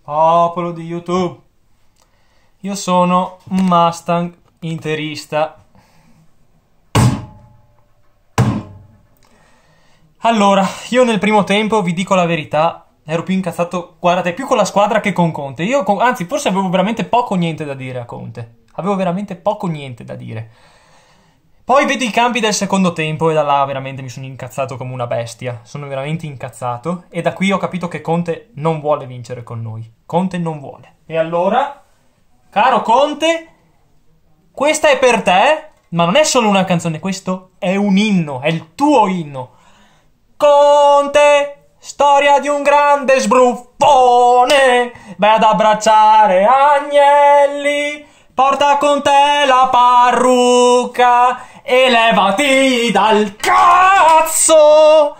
Popolo di YouTube, io sono un Mustang interista. Allora, io nel primo tempo, vi dico la verità, ero più incazzato, guardate, più con la squadra che con Conte. Anzi, forse avevo veramente poco o niente da dire a Conte. Avevo veramente poco o niente da dire. Poi vedo i cambi del secondo tempo e da là veramente mi sono incazzato come una bestia. Sono veramente incazzato e da qui ho capito che Conte non vuole vincere con noi. Conte non vuole. E allora, caro Conte, questa è per te, ma non è solo una canzone, questo è un inno, è il tuo inno. Conte, storia di un grande sbruffone, vai ad abbracciare Agnelli, porta con te la parrucca e levati dal cazzo.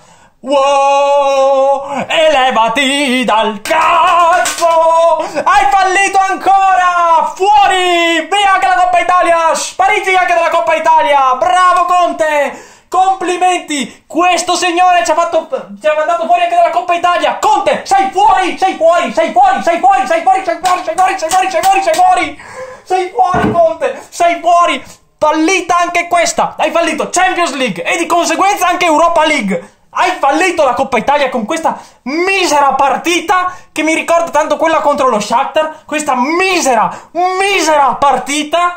Wow, e levati dal cazzo. Hai fallito ancora. Fuori, via anche la Coppa Italia. Spariti anche dalla Coppa Italia. Bravo Conte. Complimenti! Questo signore ci ha mandato fuori anche dalla Coppa Italia! Conte! Sei fuori! Sei fuori! Sei fuori! Sei fuori! Sei fuori! Sei fuori! Sei fuori! Sei fuori! Sei fuori! Sei fuori! Sei fuori, Conte! Sei fuori! Fallita anche questa! Hai fallito Champions League e di conseguenza anche Europa League! Hai fallito la Coppa Italia con questa misera partita che mi ricorda tanto quella contro lo Shakhtar! Questa misera partita!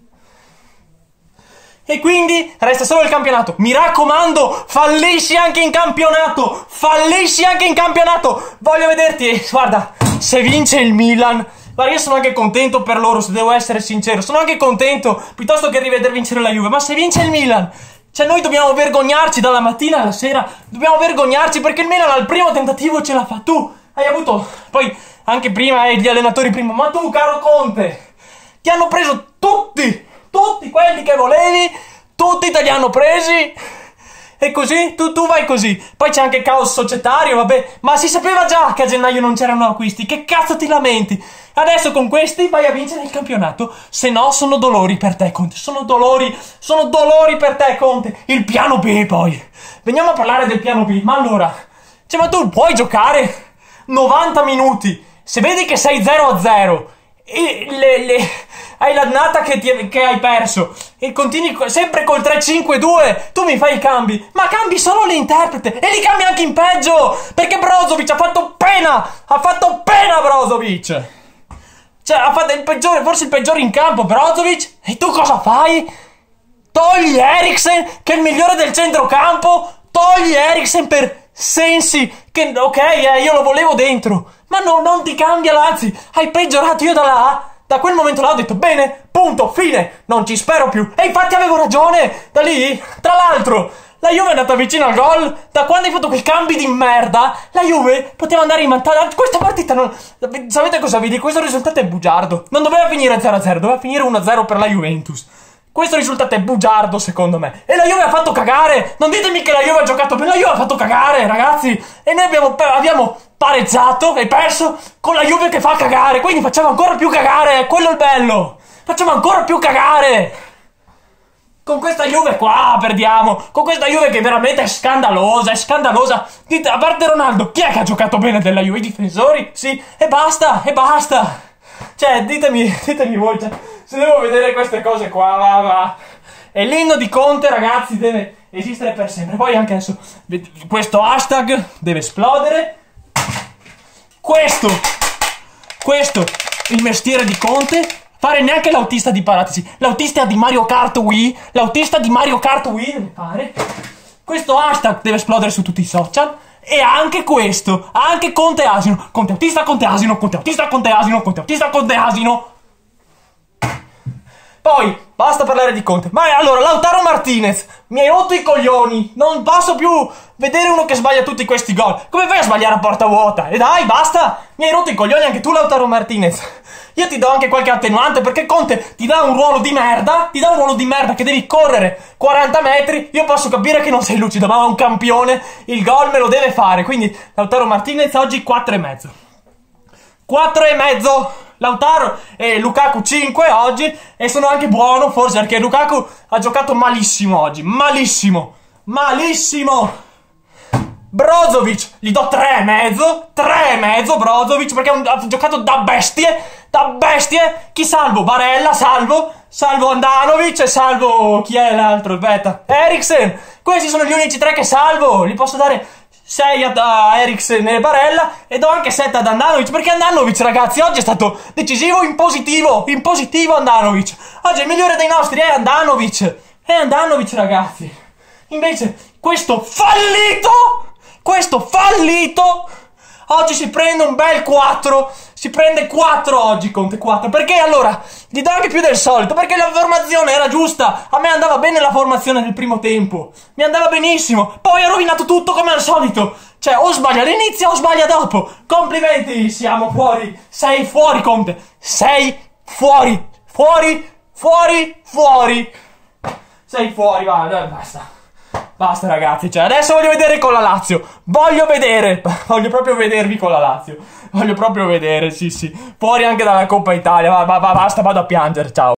E quindi resta solo il campionato. Mi raccomando, fallisci anche in campionato. Fallisci anche in campionato. Voglio vederti. Guarda, se vince il Milan, guarda, io sono anche contento per loro, se devo essere sincero. Sono anche contento, piuttosto che riveder vincere la Juve. Ma se vince il Milan, cioè noi dobbiamo vergognarci dalla mattina alla sera. Dobbiamo vergognarci perché il Milan al primo tentativo ce l'ha fatta. Tu hai avuto, poi anche prima gli allenatori prima. Ma tu, caro Conte, ti hanno preso tutti quelli che volevi, tutti te li hanno presi, e così tu vai così. Poi c'è anche caos societario, vabbè, ma si sapeva già che a gennaio non c'erano acquisti, che cazzo ti lamenti? Adesso con questi vai a vincere il campionato, se no sono dolori per te, Conte, sono dolori per te, Conte. Il piano B, poi, veniamo a parlare del piano B, ma allora, cioè, ma tu puoi giocare 90 minuti, se vedi che sei 0-0, e hai l'annata che hai perso e continui sempre col 3-5-2, tu mi fai i cambi, ma cambi solo l'interprete e li cambi anche in peggio, perché Brozovic ha fatto pena Brozovic, cioè ha fatto il peggiore, forse il peggiore in campo Brozovic, e tu cosa fai? Togli Eriksen, che è il migliore del centrocampo, togli Eriksen per Sensi, che ok, io lo volevo dentro, ma non ti cambia, anzi hai peggiorato. Io da quel momento là ho detto bene, punto, fine, non ci spero più, e infatti avevo ragione. Da lì, tra l'altro, la Juve è andata vicino al gol. Da quando hai fatto quei cambi di merda, la Juve poteva andare in vantaggio. Questa partita non, sapete cosa vi dico? Questo risultato è bugiardo, non doveva finire 0-0, doveva finire 1-0 per la Juventus. Questo risultato è bugiardo, secondo me. E la Juve ha fatto cagare. Non ditemi che la Juve ha giocato bene. La Juve ha fatto cagare, ragazzi. E noi abbiamo pareggiato e perso con la Juve che fa cagare. Quindi facciamo ancora più cagare. Quello è il bello. Facciamo ancora più cagare. Con questa Juve qua perdiamo. Con questa Juve che veramente è scandalosa. È scandalosa. Dite, a parte Ronaldo, chi è che ha giocato bene della Juve? I difensori? Sì. E basta. Cioè, ditemi voi, cioè, se devo vedere queste cose qua, va. E l'inno di Conte, ragazzi, deve esistere per sempre. Poi anche adesso, questo hashtag deve esplodere. Questo, il mestiere di Conte, fare neanche l'autista di Paratici, l'autista di Mario Kart Wii, deve fare. Questo hashtag deve esplodere su tutti i social. E anche questo, anche Conte Asino, Conte autista, Conte Asino, Conte autista, Conte Asino, Conte autista, Conte Asino. Poi, basta parlare di Conte. Ma allora, Lautaro Martinez, mi hai rotto i coglioni. Non posso più vedere uno che sbaglia tutti questi gol. Come fai a sbagliare a porta vuota? E dai, basta. Mi hai rotto i coglioni anche tu, Lautaro Martinez. Io ti do anche qualche attenuante, perché Conte ti dà un ruolo di merda. Che devi correre 40 metri. Io posso capire che non sei lucido, ma è un campione. Il gol me lo deve fare. Quindi, Lautaro Martinez oggi 4,5. 4,5. Lautaro e Lukaku 5 oggi, e sono anche buono forse perché Lukaku ha giocato malissimo oggi, malissimo. Brozovic, gli do 3,5 Brozovic, perché ha giocato da bestie, chi salvo? Barella, salvo Andanovic e salvo, chi è l'altro? Aspetta, Eriksen. Questi sono gli unici 3 che salvo, gli posso dare 6 ad Eriksen e Barella e do anche 7 ad Andanovic, perché Andanovic, ragazzi, oggi è stato decisivo in positivo Andanovic. Oggi è il migliore dei nostri, è Andanovic, ragazzi. Invece questo fallito oggi si prende un bel 4, si prende 4 oggi, Conte 4, perché allora gli do anche più del solito, perché la formazione era giusta, a me andava bene la formazione del primo tempo, mi andava benissimo, poi ha rovinato tutto come al solito, cioè o sbaglia all'inizio o sbaglia dopo. Complimenti, siamo fuori, sei fuori, Conte, sei fuori, sei fuori, va, dai, basta ragazzi, cioè adesso voglio vedere con la Lazio, voglio proprio vedervi con la Lazio, sì, fuori anche dalla Coppa Italia, basta, vado a piangere, ciao.